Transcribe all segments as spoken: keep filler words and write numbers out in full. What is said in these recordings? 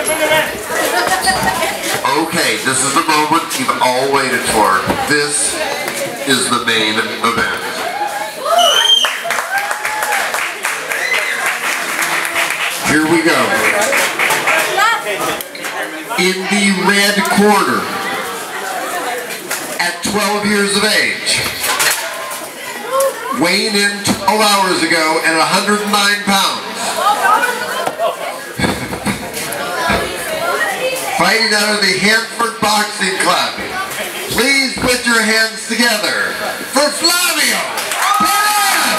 Okay, this is the moment you've all waited for. This is the main event. Here we go. In the red corner, at twelve years of age, weighing in twelve hours ago at one hundred nine pounds. Fighting out of the Hanford Boxing Club. Please put your hands together for Flavio Perez!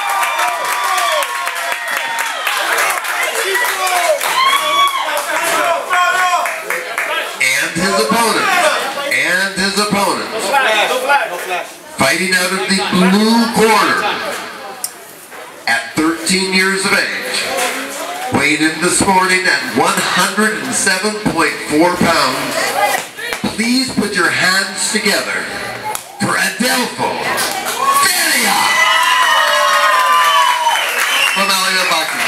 And his opponent. And his opponent. Fighting out of the blue corner at thirteen years of age. Weighed in this morning at one hundred seven point four pounds. Please put your hands together for Adelfo Feria from Alliga Boxing.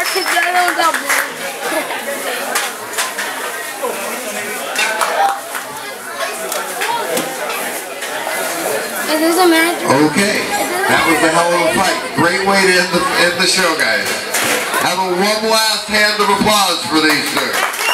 Okay, that was a hell of a fight. Great way to end the, end the show, guys. Have a one last hand of applause for these two.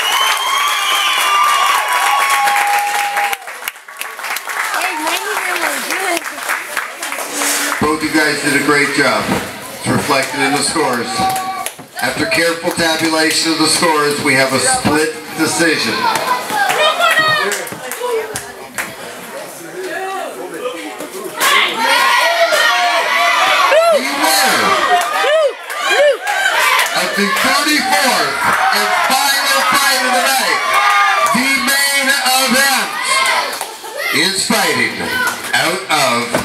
Both you guys did a great job. It's reflected in the scores. After careful tabulation of the scores, we have a split decision. The thirty-fourth and final fight of the night, the main event, is fighting out of